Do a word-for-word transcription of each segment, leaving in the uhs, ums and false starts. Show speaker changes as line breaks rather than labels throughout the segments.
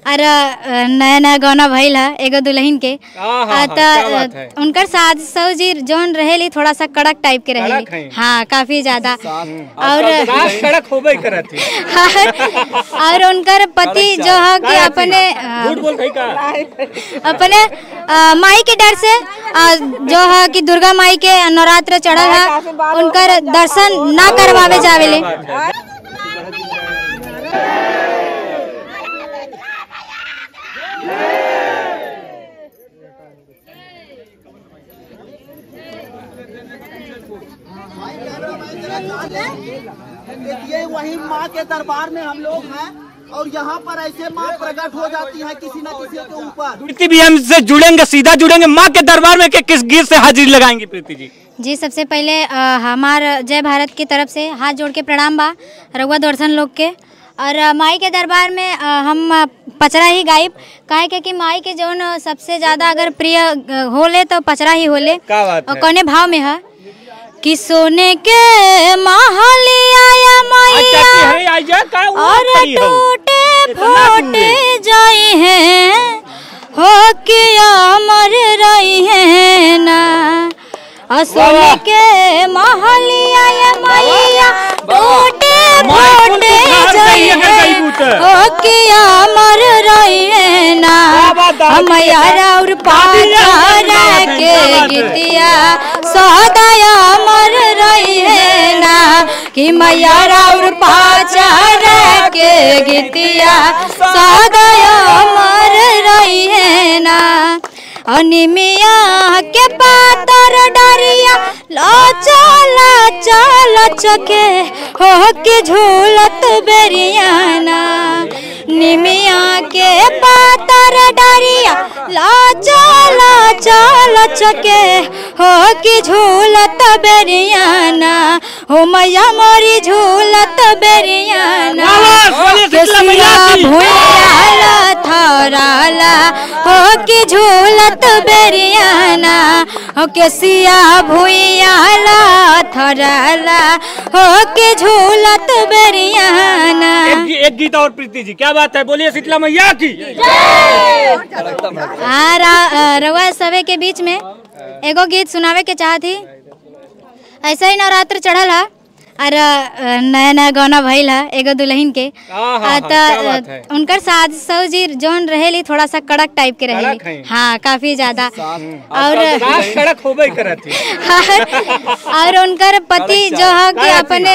और नया नया गाना भइल है एगो दुल्हन के तो उनकर सास ससुर जी जौन रहेली थोड़ा सा कड़क टाइप के रहेली। हाँ काफी ज्यादा और
कड़क होबे करत है।
और उनकर पति जो है कि अपने अपने माई के डर से जो है कि दुर्गा माई के नवरात्र चढ़ल है उनकर दर्शन ना करवावे जावेले।
देखिए वही माँ के दरबार में हम लोग हैं और यहाँ पर ऐसे माँ प्रकट हो जाती है किसी न किसी के ऊपर।
प्रीति भी हमसे जुड़ेंगे, सीधा जुड़ेंगे माँ के दरबार में कि किस गीत से हाजिरी लगाएंगे प्रीति जी?
जी सबसे पहले हमार जय भारत की तरफ से हाथ जोड़ के प्रणाम बा रउआ दर्शन लोग के। और माई के दरबार में हम पचरा ही गायब काहे के कि माई के जौन सबसे ज्यादा अगर प्रिय होले तो पचरा ही होले। और कौने भाव में है कि सोने के महलिया मैया और टूटे फूटे जाई हैं हो के अमर रही है ना। और सोने के महलिया मैया टूटे फूटे जाई हैं हो के अमर रही है ना। मैया और पाचारा के गीतिया सदाया अमर रही है ना कि मैया और पाचारा के गीतिया सदाया अमर रही है ना। अनिमिया के पातर डरिया लाचा लाचा लचके हो के झूलत बेरियाना। निमिया के पातर डरिया लाचा लाचा लचके हो के झूलत बेरियाना। हो मैया मोरी झूलत बेरियाना भूला थराला हो के झूलत बेरियाना। हो के सिया भूला थराला हो के झूलत बेरियाना।
एक, एक गीत और प्रीति जी, क्या बात है, बोलिए शीतला मैया की।
रउआ सभे के बीच में एगो गीत सुनावे के चाहती। ऐसा ही नवरात्र चढ़ल है और नया नया गाना भइल है एगो दुल्हन के तो उनकर सास ससुर जी जौन रहेली थोड़ा सा कड़क टाइप के रहेली। हाँ काफी ज्यादा और
कड़क होबे करत है।
और उनकर पति जो है कि अपने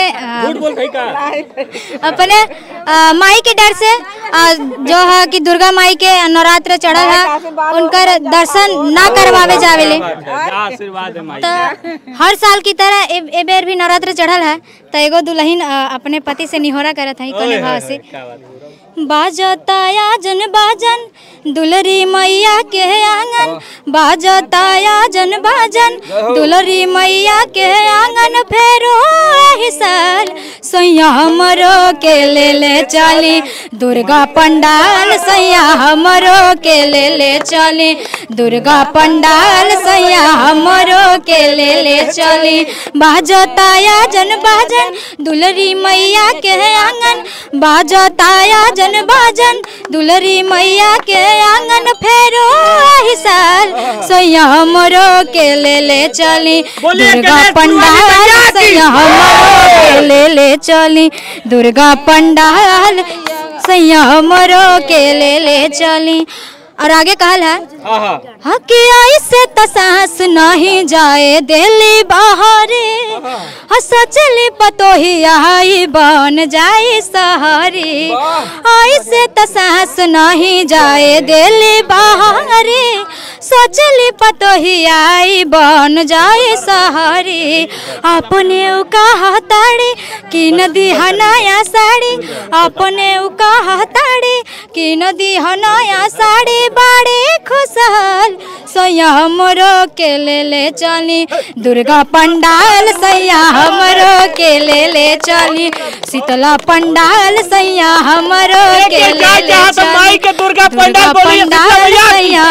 अपने माई के डर से जो है कि दुर्गा माई के नवरात्र चढ़ल है उनकर दर्शन ना करवावे जावेले। तो हर साल की तरह ए बेर भी नवरात्र चढ़ल है तो एगो दुल्हन अपने पति से निहोरा करत है कोने भाव से। बाजताया जन बाजन दुलरी मैया के आंगन बाजताया जन बाजन दुलरी मैया के आंगन फेरो एही साल सैया हमरो के ले ले चली दुर्गा पंडाल सैया हमरो के ले ले चली दुर्गा पंडाल सैया हमरो के ले ले चली। बाजताया जन बाजन दुलरी मैया के आंगन बाजताया जन बाजन दुलरी मैया के आंगन फेरो एही साल सैया हमरो के ले ले चली दुर्गा पंडाल सैया हमरो के ले ले चली दुर्गा पंडाल सैया हमरो के ले ले चली। और आगे कहल है हकी ऐसे तो सांस नहीं जाए दिल्ली बाहरी सचली पतोही आई बन जाए सहरी। ऐसे तो सांस नहीं जाए दिल्ली बाहरी सचली पतोही आई बन जाए सहरी। अपने कहा ताड़ी कि नदी हनाया साड़ी अपने कहा ताड़ी कि नदी हनाया साड़ी बड़े खुशहाल सैया हमरो के ले ले चली दुर्गा पंडाल सैया हमरो के ले ले चली शीतला पंडाल सैया हमरो के ले ले चली दुर्गा पंडाल सैया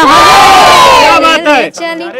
चली।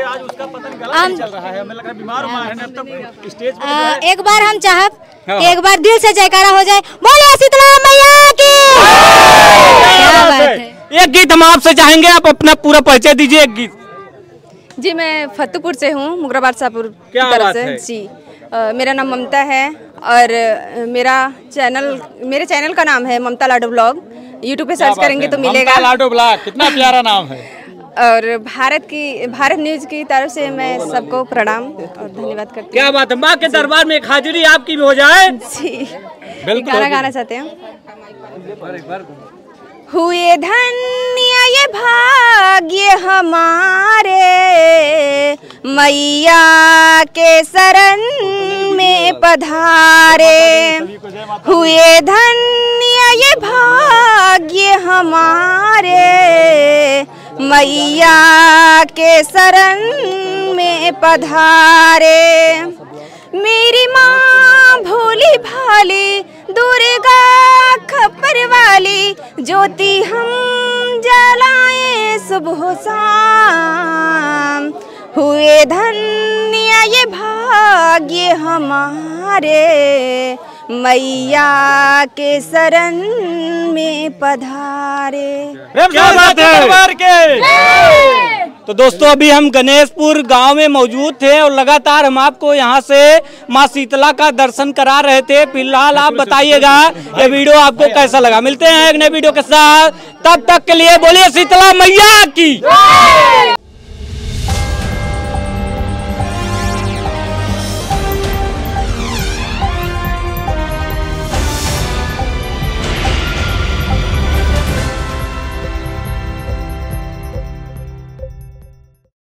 एक बार हम चाहब कि एक बार दिल से जयकारा हो जाए बोले शीतला मैया की। क्या बात है।
एक गीत हम आपसे चाहेंगे, आप अपना पूरा परिचय दीजिए एक गीत।
जी मैं फतेहपुर से हूँ, मुगराबाद शाहपुर की
क्या
तरफ
बात
से।
है?
जी अ, मेरा नाम ममता है और अ, मेरा चैनल मेरे चैनल का नाम है ममता लाडो ब्लॉग। यूट्यूब पे सर्च करेंगे तो मिलेगा।
लाडो ब्लॉग, कितना प्यारा नाम है।
और भारत की भारत न्यूज की तरफ से मैं सबको प्रणाम और धन्यवाद करती हूँ।
क्या बात है, माँ के दरबार में एक हाजिरी आपकी भी हो जाए।
जी
बिल्कुल।
गाना गाना चाहते हैं। हुए धन्य ये भाग्य हमारे, मैया के शरण में पधारे। हुए धन्य ये भाग्य हमारे, मैया के शरण में पधारे। मेरी माँ भोली भाली दुर्गा खप्पर वाली, ज्योति हम जलाएं सुबह शाम। हुए धन्य ये भाग्य हमारे, मैया के शरण में पधारे।
क्या बात है। तो दोस्तों अभी हम गणेशपुर गांव में मौजूद थे और लगातार हम आपको यहां से मां शीतला का दर्शन करा रहे थे। फिलहाल आप बताइएगा ये वीडियो आपको कैसा लगा। मिलते हैं एक नए वीडियो के साथ, तब तक के लिए बोलिए शीतला मैया की।